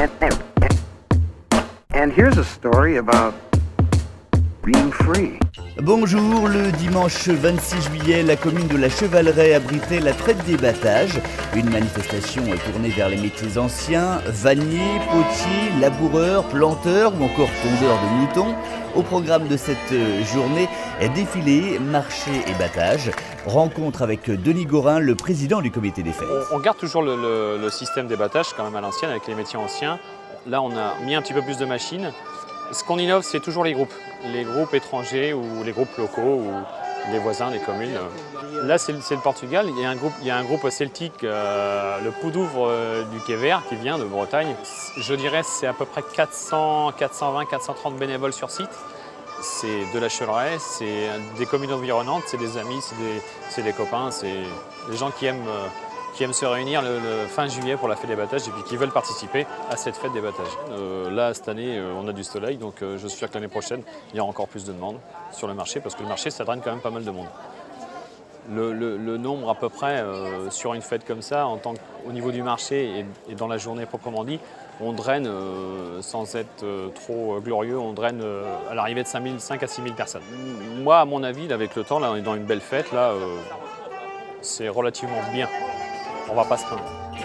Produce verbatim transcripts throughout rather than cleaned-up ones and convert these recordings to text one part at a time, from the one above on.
And, and here's a story about being free. Bonjour, le dimanche vingt-six juillet, la commune de la Chevallerais abritait la fête des battages. Une manifestation tournée vers les métiers anciens, vanniers, potiers, laboureurs, planteurs ou encore tondeurs de moutons. Au programme de cette journée, défilé, marché et battage. Rencontre avec Denis Gorin, le président du comité des fêtes. On garde toujours le, le, le système des battages quand même à l'ancienne avec les métiers anciens. Là, on a mis un petit peu plus de machines. Ce qu'on innove, c'est toujours les groupes. Les groupes étrangers ou les groupes locaux ou les voisins, les communes. Là, c'est le Portugal. Il y a un groupe, il y a un groupe celtique, euh, le Poudouvre euh, du Quai Vert, qui vient de Bretagne. Je dirais c'est à peu près quatre cents, quatre cent vingt, quatre cent trente bénévoles sur site. C'est de la Chevallerais, c'est des communes environnantes, c'est des amis, c'est des, des copains, c'est des gens qui aiment, euh, qui aiment se réunir le, le fin juillet pour la fête des battages et puis qui veulent participer à cette fête des battages. Euh, là, cette année, euh, on a du soleil, donc euh, je suis sûr que l'année prochaine, il y aura encore plus de demandes sur le marché parce que le marché, ça draine quand même pas mal de monde. Le, le, le nombre à peu près euh, sur une fête comme ça, en tant qu'au niveau du marché et, et dans la journée proprement dit, on draine, euh, sans être euh, trop glorieux, on draine euh, à l'arrivée de cinq à six mille personnes. Moi, à mon avis, avec le temps, là, on est dans une belle fête, là, euh, c'est relativement bien. On va pas se plaindre.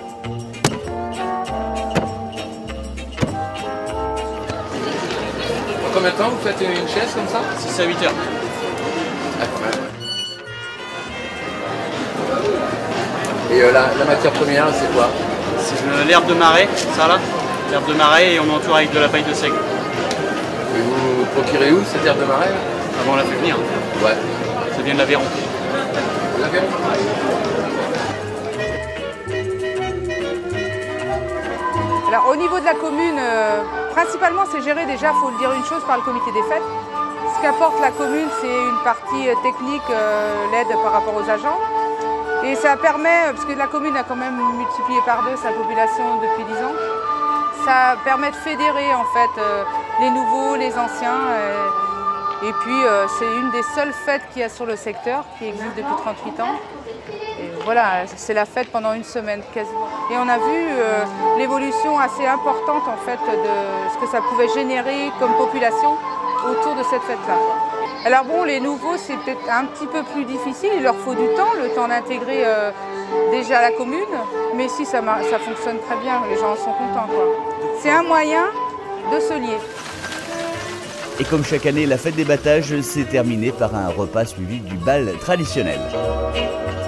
En combien de temps vous faites une chaise comme ça? six à huit heures. Ah, quand même. Et euh, la, la matière première, c'est quoi? C'est l'herbe de marais, ça là. L'herbe de marais et on entoure avec de la paille de seigle. Et vous procurez où cette herbe de marais? Ah bon, on l'a fait venir. Ouais. Ça vient de l'Aveyron. L'Aveyron. Alors au niveau de la commune, euh, principalement c'est géré déjà, il faut le dire une chose, par le comité des fêtes. Ce qu'apporte la commune, c'est une partie technique, euh, l'aide par rapport aux agents. Et ça permet, parce que la commune a quand même multiplié par deux sa population depuis dix ans, ça permet de fédérer en fait euh, les nouveaux, les anciens. Euh, et puis euh, c'est une des seules fêtes qu'il y a sur le secteur, qui existe depuis trente-huit ans. Et voilà, c'est la fête pendant une semaine quasiment. Et on a vu euh, l'évolution assez importante en fait de ce que ça pouvait générer comme population autour de cette fête-là. Alors bon, les nouveaux, c'est peut-être un petit peu plus difficile, il leur faut du temps, le temps d'intégrer euh, déjà la commune, mais si ça, ça fonctionne très bien, les gens en sont contents, quoi. C'est un moyen de se lier. Et comme chaque année, la fête des battages s'est terminée par un repas suivi du bal traditionnel.